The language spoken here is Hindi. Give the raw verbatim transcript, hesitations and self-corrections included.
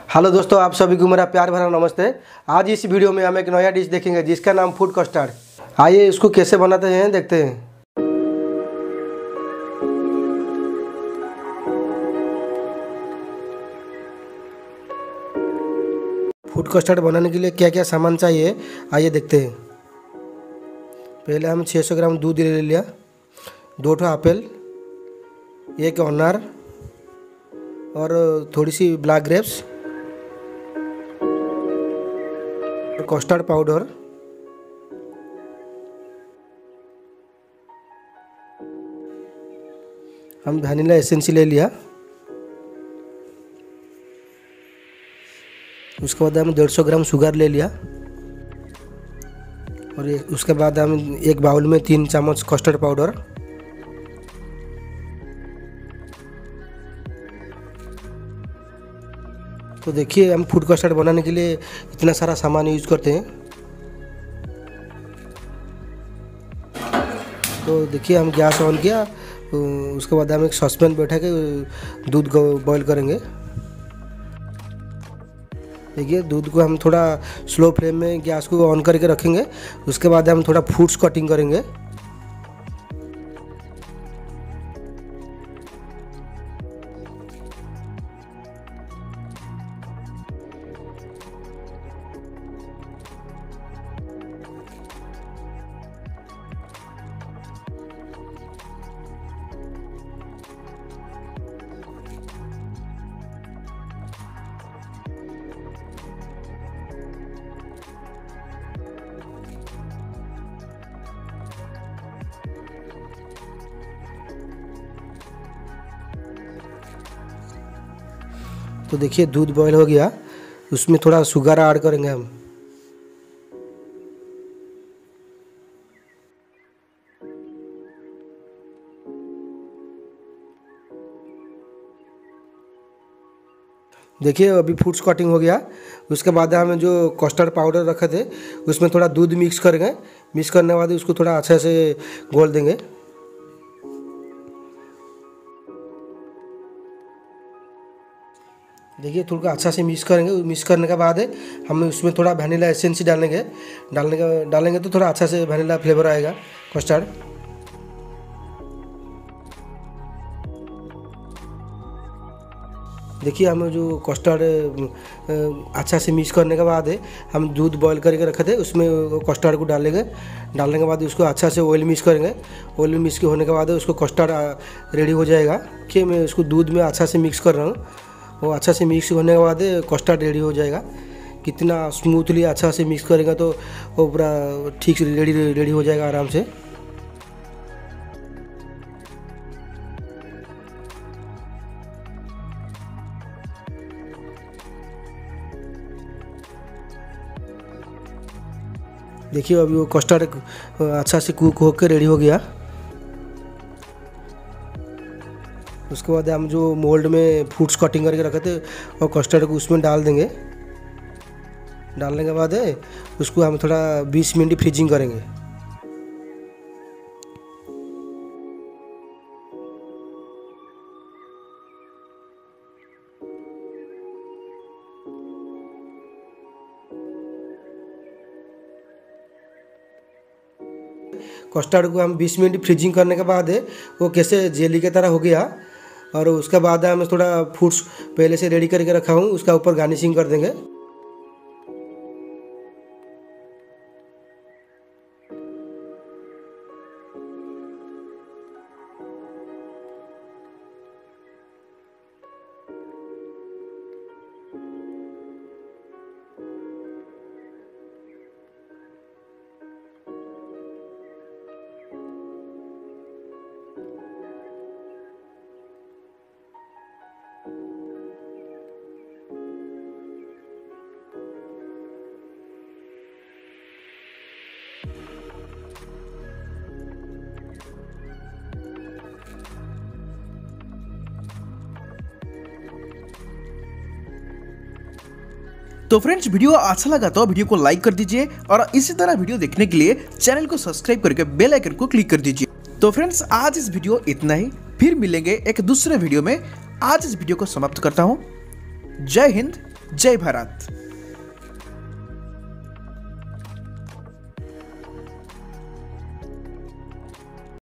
हेलो दोस्तों, आप सभी को मेरा प्यार भरा नमस्ते। आज इस वीडियो में हम एक नया डिश देखेंगे जिसका नाम फूड कस्टर्ड। आइए इसको कैसे बनाते हैं देखते हैं। फूड कस्टर्ड बनाने के लिए क्या क्या सामान चाहिए आइए देखते हैं। पहले हम छह सौ ग्राम दूध ले लिया, दो ठो एप्पल, एक अनार और थोड़ी सी ब्लैक ग्रेप्स, कस्टर्ड पाउडर, हम वैनिला एसेंस ले लिया। उसके बाद हम डेढ़ सौ ग्राम शुगर ले लिया और उसके बाद हम एक बाउल में तीन चम्मच कस्टर्ड पाउडर, तो देखिए हम फूड कस्टर्ड बनाने के लिए इतना सारा सामान यूज करते हैं। तो देखिए हम गैस ऑन किया, उसके बाद हम एक सॉसपैन बैठा के दूध को बॉईल करेंगे। देखिए दूध को हम थोड़ा स्लो फ्लेम में गैस को ऑन करके रखेंगे। उसके बाद हम थोड़ा फ्रूट्स कटिंग करेंगे। तो देखिए दूध बॉईल हो गया, उसमें थोड़ा शुगर ऐड करेंगे हम। देखिए अभी फ्रूट्स कटिंग हो गया। उसके बाद हम जो कस्टर्ड पाउडर रखे थे उसमें थोड़ा दूध मिक्स करेंगे। मिक्स करने के बाद उसको थोड़ा अच्छे से घोल देंगे। देखिए थोड़ा अच्छा से मिक्स करेंगे। मिक्स करने के बाद हम उसमें थोड़ा वैनिला एसेंस डालेंगे। डालने का डालेंगे तो थोड़ा अच्छा से वैनिला फ्लेवर आएगा कस्टर्ड। देखिए हम जो कस्टर्ड अच्छा से मिक्स करने के बाद हम दूध बॉईल करके रखे थे उसमें कस्टर्ड को डालेंगे। डालने के बाद उसको अच्छा से ऑयल मिक्स करेंगे। ऑयल मिक्स होने के बाद उसको कस्टर्ड रेडी हो जाएगा। कि मैं उसको दूध में अच्छा से मिक्स कर रहा हूँ। वो अच्छा से मिक्स होने के बाद कस्टर्ड रेडी हो जाएगा। कितना स्मूथली अच्छा से मिक्स करेगा तो वो पूरा ठीक से रेडी रेडी हो जाएगा आराम से। देखिए अभी वो कस्टर्ड अच्छा से कुक होकर रेडी हो गया। उसके बाद हम जो मोल्ड में फ्रूट्स कटिंग करके रखे थे और कस्टर्ड को उसमें डाल देंगे। डालने के बाद उसको हम थोड़ा बीस मिनट फ्रीजिंग करेंगे। कस्टर्ड को हम बीस मिनट फ्रीजिंग करने के बाद वो कैसे जेली की तरह हो गया। और उसके बाद हम थोड़ा फ्रूट्स पहले से रेडी करके रखा हूँ उसका ऊपर गार्निशिंग कर देंगे। तो फ्रेंड्स वीडियो अच्छा लगा तो वीडियो को लाइक कर दीजिए और इसी तरह वीडियो देखने के लिए चैनल को सब्सक्राइब करके बेल आइकन को क्लिक कर दीजिए। तो फ्रेंड्स आज इस वीडियो इतना ही, फिर मिलेंगे एक दूसरे वीडियो में। आज इस वीडियो को समाप्त करता हूँ। जय हिंद, जय भारत।